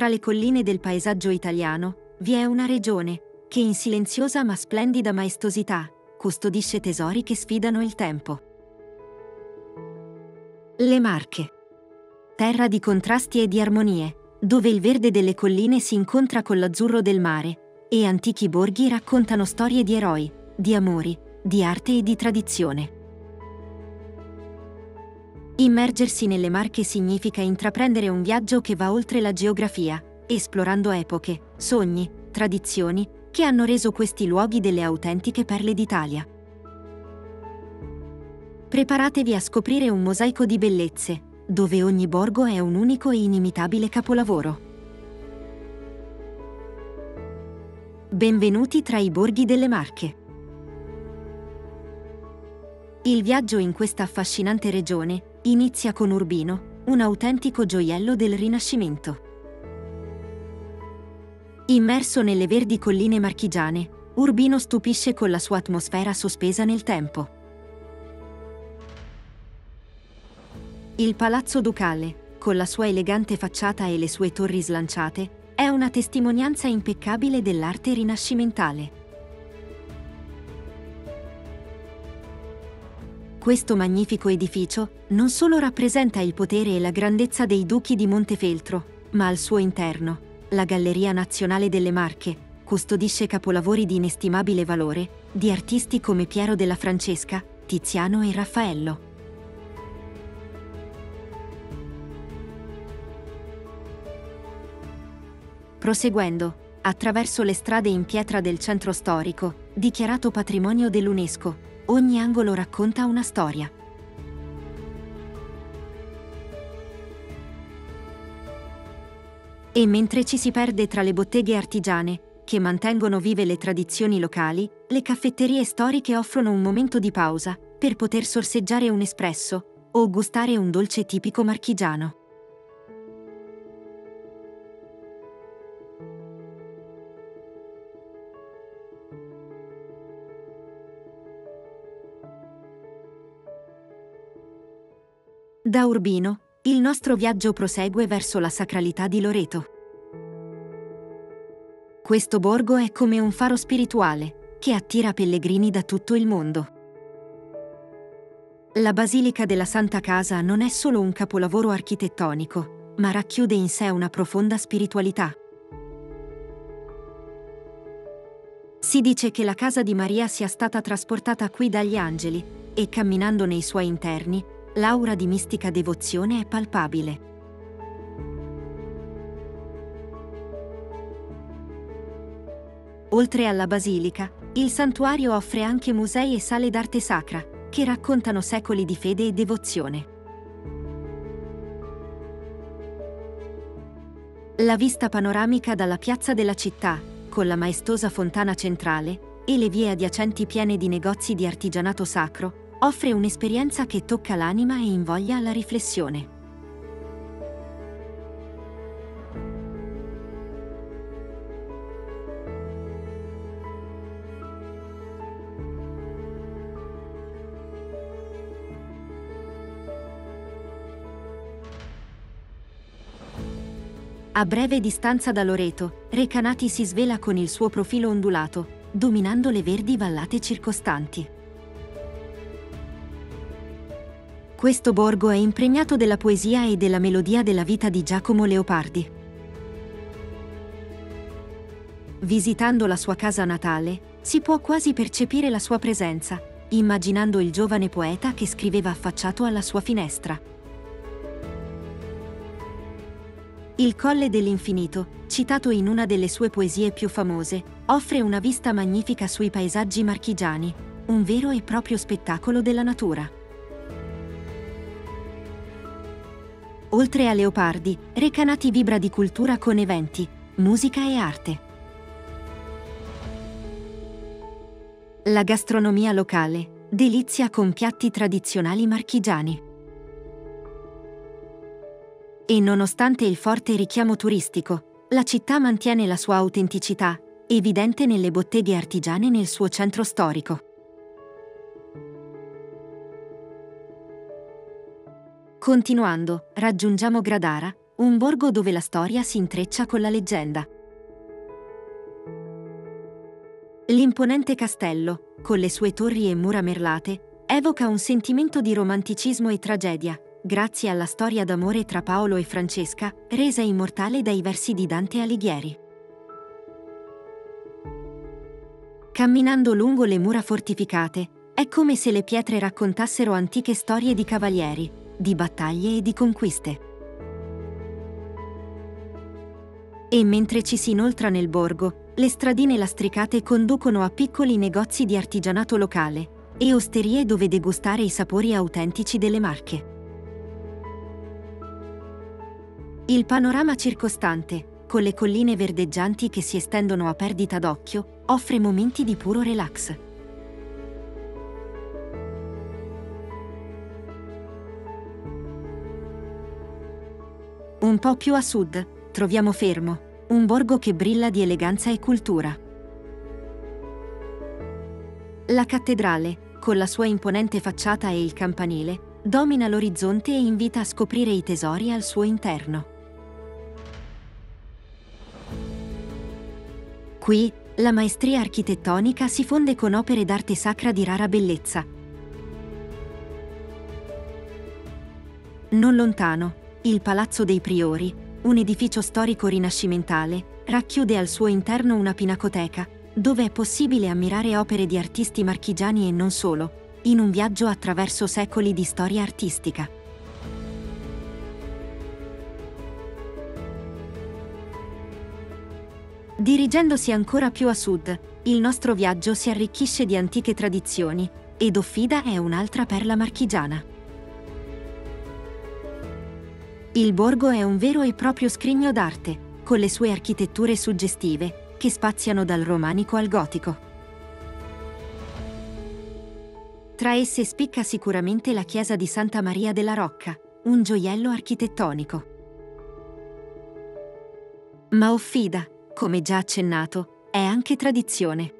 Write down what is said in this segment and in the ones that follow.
Tra le colline del paesaggio italiano vi è una regione che in silenziosa ma splendida maestosità custodisce tesori che sfidano il tempo. Le Marche. Terra di contrasti e di armonie, dove il verde delle colline si incontra con l'azzurro del mare e antichi borghi raccontano storie di eroi, di amori, di arte e di tradizione. Immergersi nelle Marche significa intraprendere un viaggio che va oltre la geografia, esplorando epoche, sogni, tradizioni che hanno reso questi luoghi delle autentiche perle d'Italia. Preparatevi a scoprire un mosaico di bellezze, dove ogni borgo è un unico e inimitabile capolavoro. Benvenuti tra i borghi delle Marche. Il viaggio in questa affascinante regione inizia con Urbino, un autentico gioiello del Rinascimento. Immerso nelle verdi colline marchigiane, Urbino stupisce con la sua atmosfera sospesa nel tempo. Il Palazzo Ducale, con la sua elegante facciata e le sue torri slanciate, è una testimonianza impeccabile dell'arte rinascimentale. Questo magnifico edificio non solo rappresenta il potere e la grandezza dei duchi di Montefeltro, ma al suo interno, la Galleria Nazionale delle Marche, custodisce capolavori di inestimabile valore, di artisti come Piero della Francesca, Tiziano e Raffaello. Proseguendo, attraverso le strade in pietra del centro storico, dichiarato patrimonio dell'UNESCO, ogni angolo racconta una storia. E mentre ci si perde tra le botteghe artigiane, che mantengono vive le tradizioni locali, le caffetterie storiche offrono un momento di pausa per poter sorseggiare un espresso o gustare un dolce tipico marchigiano. Da Urbino, il nostro viaggio prosegue verso la sacralità di Loreto. Questo borgo è come un faro spirituale che attira pellegrini da tutto il mondo. La Basilica della Santa Casa non è solo un capolavoro architettonico, ma racchiude in sé una profonda spiritualità. Si dice che la casa di Maria sia stata trasportata qui dagli angeli e, camminando nei suoi interni, l'aura di mistica devozione è palpabile. Oltre alla basilica, il santuario offre anche musei e sale d'arte sacra, che raccontano secoli di fede e devozione. La vista panoramica dalla piazza della città, con la maestosa fontana centrale, e le vie adiacenti piene di negozi di artigianato sacro, offre un'esperienza che tocca l'anima e invoglia alla riflessione. A breve distanza da Loreto, Recanati si svela con il suo profilo ondulato, dominando le verdi vallate circostanti. Questo borgo è impregnato della poesia e della melodia della vita di Giacomo Leopardi. Visitando la sua casa natale, si può quasi percepire la sua presenza, immaginando il giovane poeta che scriveva affacciato alla sua finestra. Il Colle dell'Infinito, citato in una delle sue poesie più famose, offre una vista magnifica sui paesaggi marchigiani, un vero e proprio spettacolo della natura. Oltre a Leopardi, Recanati vibra di cultura con eventi, musica e arte. La gastronomia locale delizia con piatti tradizionali marchigiani. E nonostante il forte richiamo turistico, la città mantiene la sua autenticità, evidente nelle botteghe artigiane nel suo centro storico. Continuando, raggiungiamo Gradara, un borgo dove la storia si intreccia con la leggenda. L'imponente castello, con le sue torri e mura merlate, evoca un sentimento di romanticismo e tragedia, grazie alla storia d'amore tra Paolo e Francesca, resa immortale dai versi di Dante Alighieri. Camminando lungo le mura fortificate, è come se le pietre raccontassero antiche storie di cavalieri, di battaglie e di conquiste. E mentre ci si inoltra nel borgo, le stradine lastricate conducono a piccoli negozi di artigianato locale e osterie dove degustare i sapori autentici delle Marche. Il panorama circostante, con le colline verdeggianti che si estendono a perdita d'occhio, offre momenti di puro relax. Un po' più a sud, troviamo Fermo, un borgo che brilla di eleganza e cultura. La cattedrale, con la sua imponente facciata e il campanile, domina l'orizzonte e invita a scoprire i tesori al suo interno. Qui, la maestria architettonica si fonde con opere d'arte sacra di rara bellezza. Non lontano, il Palazzo dei Priori, un edificio storico rinascimentale, racchiude al suo interno una pinacoteca, dove è possibile ammirare opere di artisti marchigiani e non solo, in un viaggio attraverso secoli di storia artistica. Dirigendosi ancora più a sud, il nostro viaggio si arricchisce di antiche tradizioni, ed Offida è un'altra perla marchigiana. Il borgo è un vero e proprio scrigno d'arte, con le sue architetture suggestive, che spaziano dal romanico al gotico. Tra esse spicca sicuramente la chiesa di Santa Maria della Rocca, un gioiello architettonico. Ma Offida, come già accennato, è anche tradizione.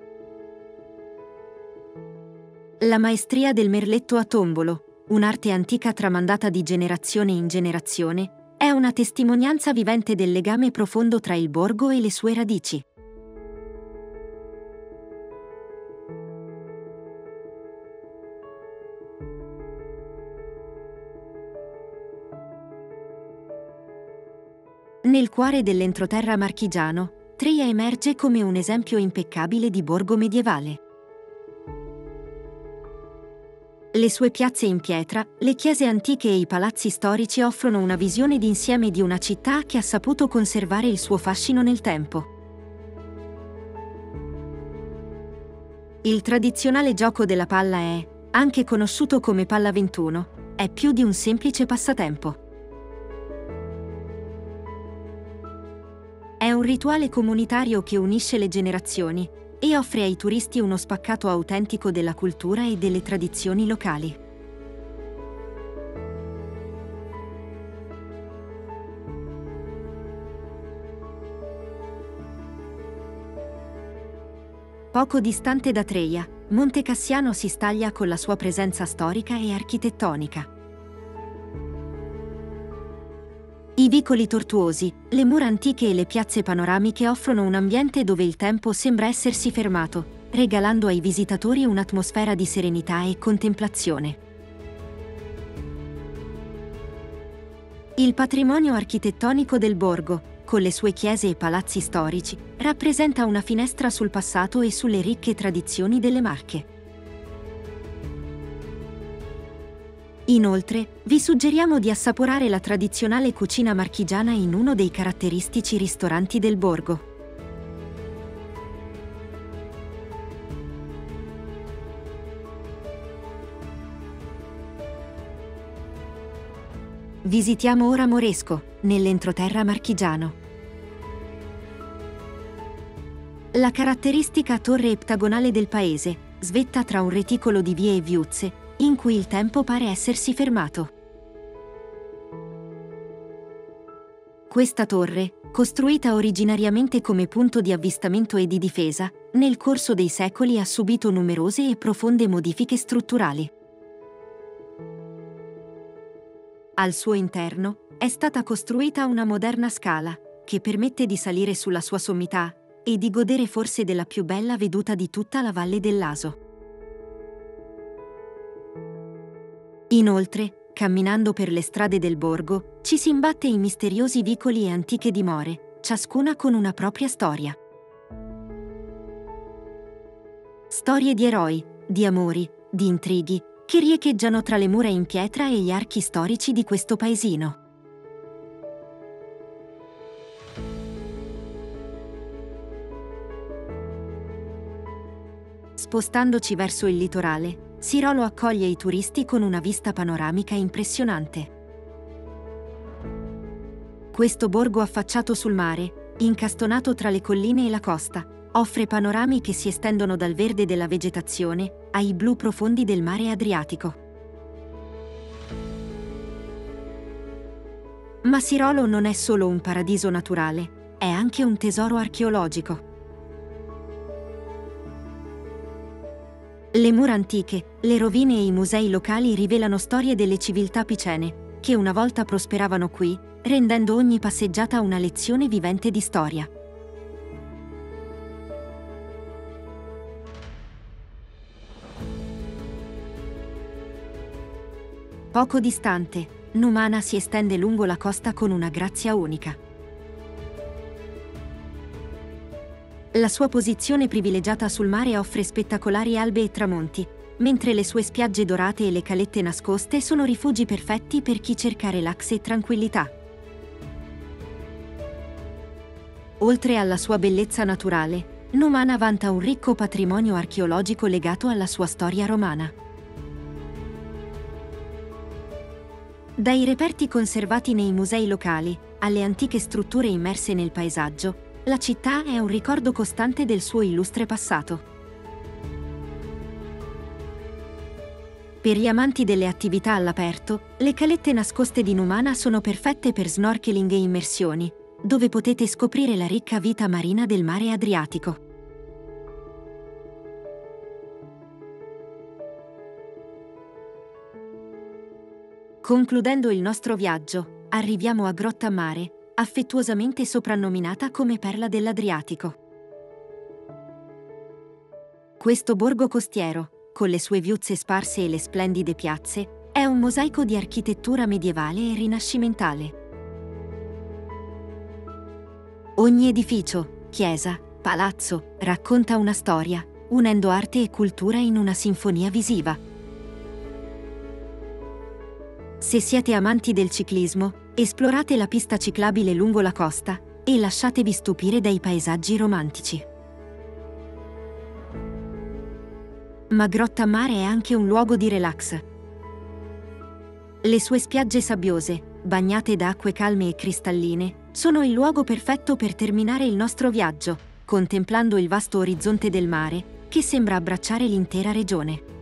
La maestria del merletto a tombolo, un'arte antica tramandata di generazione in generazione, è una testimonianza vivente del legame profondo tra il borgo e le sue radici. Nel cuore dell'entroterra marchigiano, Treia emerge come un esempio impeccabile di borgo medievale. Le sue piazze in pietra, le chiese antiche e i palazzi storici offrono una visione d'insieme di una città che ha saputo conservare il suo fascino nel tempo. Il tradizionale gioco della palla è, anche conosciuto come Palla 21, è più di un semplice passatempo. È un rituale comunitario che unisce le generazioni e offre ai turisti uno spaccato autentico della cultura e delle tradizioni locali. Poco distante da Treia, Monte Cassiano si staglia con la sua presenza storica e architettonica. I vicoli tortuosi, le mura antiche e le piazze panoramiche offrono un ambiente dove il tempo sembra essersi fermato, regalando ai visitatori un'atmosfera di serenità e contemplazione. Il patrimonio architettonico del borgo, con le sue chiese e palazzi storici, rappresenta una finestra sul passato e sulle ricche tradizioni delle Marche. Inoltre, vi suggeriamo di assaporare la tradizionale cucina marchigiana in uno dei caratteristici ristoranti del borgo. Visitiamo ora Moresco, nell'entroterra marchigiano. La caratteristica torre eptagonale del paese svetta tra un reticolo di vie e viuzze, in cui il tempo pare essersi fermato. Questa torre, costruita originariamente come punto di avvistamento e di difesa, nel corso dei secoli ha subito numerose e profonde modifiche strutturali. Al suo interno, è stata costruita una moderna scala che permette di salire sulla sua sommità e di godere forse della più bella veduta di tutta la Valle dell'Aso. Inoltre, camminando per le strade del borgo, ci si imbatte in misteriosi vicoli e antiche dimore, ciascuna con una propria storia. Storie di eroi, di amori, di intrighi, che riecheggiano tra le mura in pietra e gli archi storici di questo paesino. Spostandoci verso il litorale, Sirolo accoglie i turisti con una vista panoramica impressionante. Questo borgo affacciato sul mare, incastonato tra le colline e la costa, offre panorami che si estendono dal verde della vegetazione ai blu profondi del mare Adriatico. Ma Sirolo non è solo un paradiso naturale, è anche un tesoro archeologico. Le mura antiche, le rovine e i musei locali rivelano storie delle civiltà picene, che una volta prosperavano qui, rendendo ogni passeggiata una lezione vivente di storia. Poco distante, Numana si estende lungo la costa con una grazia unica. La sua posizione privilegiata sul mare offre spettacolari albe e tramonti, mentre le sue spiagge dorate e le calette nascoste sono rifugi perfetti per chi cerca relax e tranquillità. Oltre alla sua bellezza naturale, Numana vanta un ricco patrimonio archeologico legato alla sua storia romana. Dai reperti conservati nei musei locali alle antiche strutture immerse nel paesaggio, la città è un ricordo costante del suo illustre passato. Per gli amanti delle attività all'aperto, le calette nascoste di Numana sono perfette per snorkeling e immersioni, dove potete scoprire la ricca vita marina del mare Adriatico. Concludendo il nostro viaggio, arriviamo a Grottammare, affettuosamente soprannominata come Perla dell'Adriatico. Questo borgo costiero, con le sue viuzze sparse e le splendide piazze, è un mosaico di architettura medievale e rinascimentale. Ogni edificio, chiesa, palazzo, racconta una storia, unendo arte e cultura in una sinfonia visiva. Se siete amanti del ciclismo, esplorate la pista ciclabile lungo la costa e lasciatevi stupire dai paesaggi romantici. Ma Grottammare è anche un luogo di relax. Le sue spiagge sabbiose, bagnate da acque calme e cristalline, sono il luogo perfetto per terminare il nostro viaggio, contemplando il vasto orizzonte del mare, che sembra abbracciare l'intera regione.